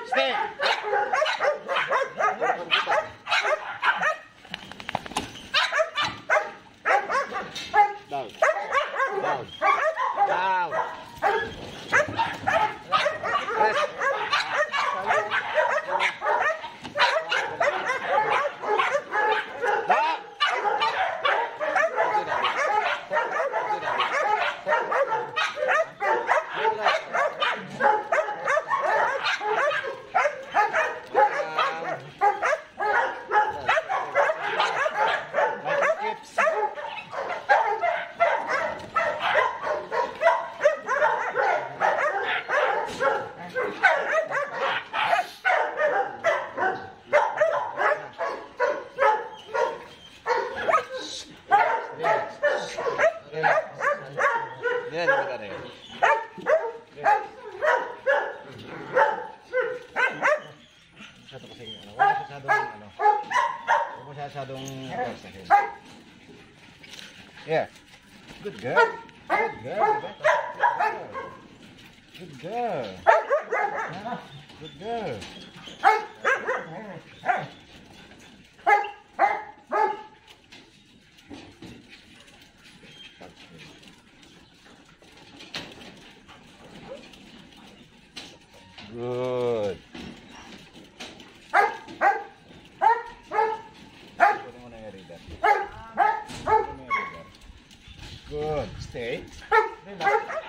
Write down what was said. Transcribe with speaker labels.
Speaker 1: Stay. Down. Down. Down. Rest. Yan, maganda yun. Masyado kasi, huwag masyadong, yeah. Good girl. Good girl. Good girl. Good girl. Good. Good. Stay. Relax.